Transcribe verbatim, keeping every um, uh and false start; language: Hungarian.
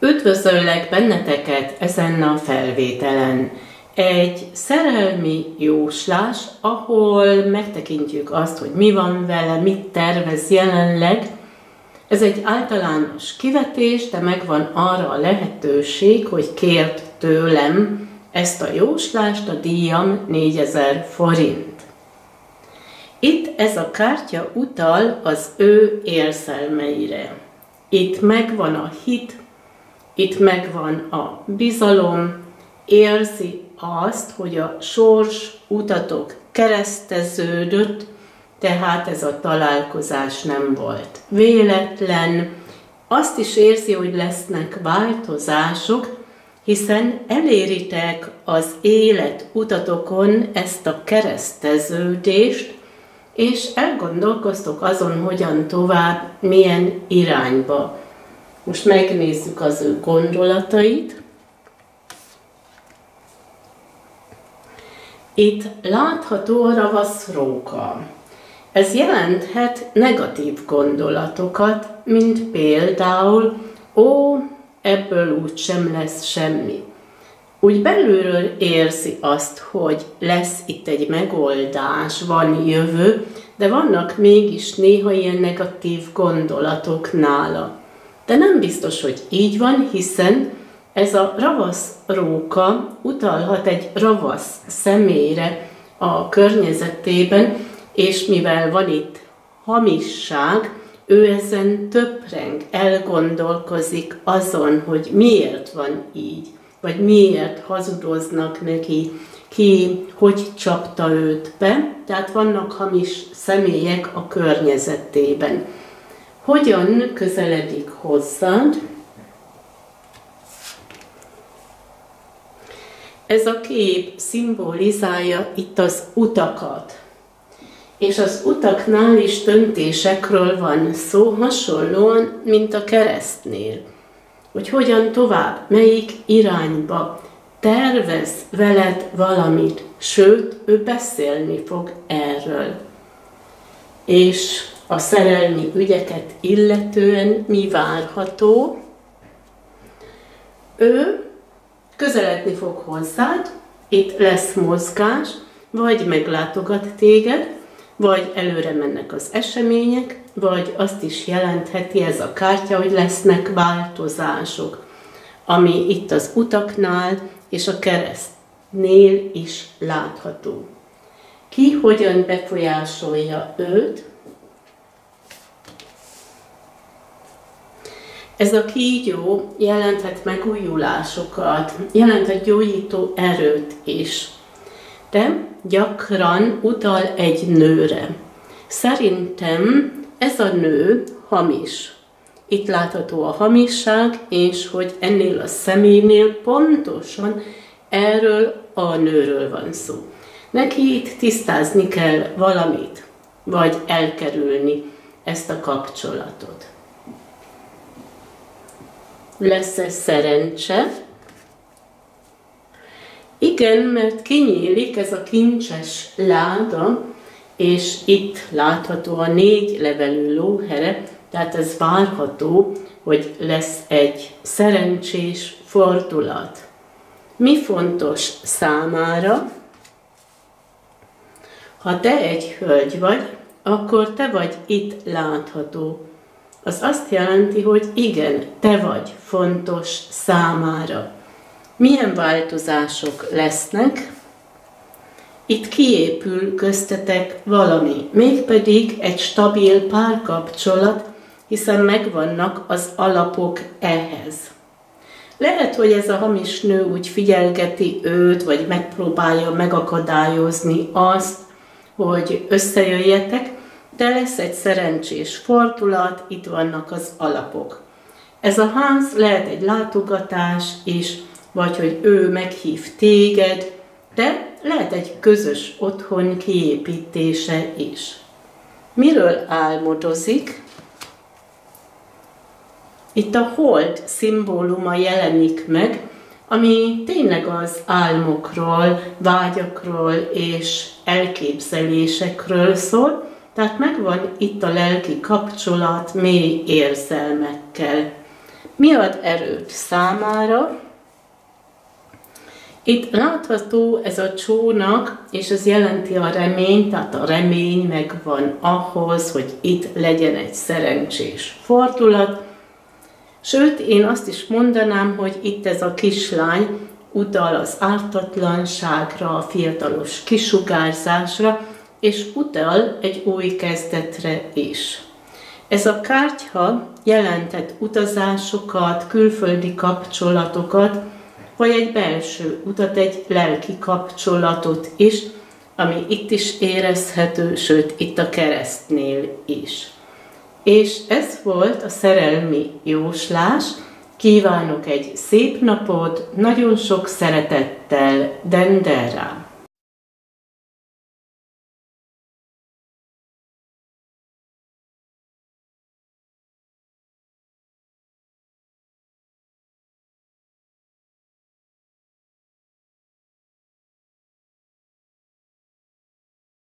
Üdvözöllek benneteket ezen a felvételen. Egy szerelmi jóslás, ahol megtekintjük azt, hogy mi van vele, mit tervez jelenleg. Ez egy általános kivetés, de megvan arra a lehetőség, hogy kért tőlem ezt a jóslást, a díjam négyezer forint. Itt ez a kártya utal az ő érzelmeire. Itt megvan a hit, itt megvan a bizalom, érzi azt, hogy a sors utatok kereszteződött, tehát ez a találkozás nem volt véletlen. Azt is érzi, hogy lesznek változások, hiszen eléritek az élet utatokon ezt a kereszteződést, és elgondolkoztok azon, hogyan tovább, milyen irányba. Most megnézzük az ő gondolatait. Itt látható a ravasz róka. Ez jelenthet negatív gondolatokat, mint például, ó, ebből úgy sem lesz semmi. Úgy belülről érzi azt, hogy lesz itt egy megoldás, van jövő, de vannak mégis néha ilyen negatív gondolatok nála. De nem biztos, hogy így van, hiszen ez a ravasz róka utalhat egy ravasz személyre a környezetében, és mivel van itt hamisság, ő ezen töpreng, elgondolkozik azon, hogy miért van így, vagy miért hazudoznak neki, ki hogy csapta őt be, tehát vannak hamis személyek a környezetében. Hogyan közeledik hozzád? Ez a kép szimbolizálja itt az utakat. És az utaknál is döntésekről van szó, hasonlóan, mint a keresztnél. Hogy hogyan tovább, melyik irányba tervez veled valamit, sőt, ő beszélni fog erről. És a szerelmi ügyeket illetően mi várható? Ő közeledni fog hozzád, itt lesz mozgás, vagy meglátogat téged, vagy előre mennek az események, vagy azt is jelentheti ez a kártya, hogy lesznek változások, ami itt az utaknál és a keresztnél is látható. Ki hogyan befolyásolja őt? Ez a kígyó jelenthet megújulásokat, jelenthet gyógyító erőt is, de gyakran utal egy nőre. Szerintem ez a nő hamis. Itt látható a hamisság, és hogy ennél a személynél pontosan erről a nőről van szó. Neki itt tisztázni kell valamit, vagy elkerülni ezt a kapcsolatot. Lesz-e szerencse? Igen, mert kinyílik ez a kincses láda, és itt látható a négy levelű lóhere, tehát ez várható, hogy lesz egy szerencsés fordulat. Mi fontos számára? Ha te egy hölgy vagy, akkor te vagy itt látható. Az azt jelenti, hogy igen, te vagy fontos számára. Milyen változások lesznek? Itt kiépül köztetek valami, mégpedig egy stabil párkapcsolat, hiszen megvannak az alapok ehhez. Lehet, hogy ez a hamis nő úgy figyelgeti őt, vagy megpróbálja megakadályozni azt, hogy összejöjjetek, de lesz egy szerencsés fordulat, itt vannak az alapok. Ez a ház lehet egy látogatás is, vagy hogy ő meghív téged, de lehet egy közös otthon kiépítése is. Miről álmodozik? Itt a hold szimbóluma jelenik meg, ami tényleg az álmokról, vágyakról és elképzelésekről szól, tehát megvan itt a lelki kapcsolat mély érzelmekkel. Mi ad erőt számára? Itt látható ez a csónak, és ez jelenti a reményt, tehát a remény megvan ahhoz, hogy itt legyen egy szerencsés fordulat. Sőt, én azt is mondanám, hogy itt ez a kislány utal az ártatlanságra, a fiatalos kisugárzásra, és utal egy új kezdetre is. Ez a kártya jelentett utazásokat, külföldi kapcsolatokat, vagy egy belső utat, egy lelki kapcsolatot is, ami itt is érezhető, sőt, itt a keresztnél is. És ez volt a szerelmi jóslás. Kívánok egy szép napot, nagyon sok szeretettel, Denderá!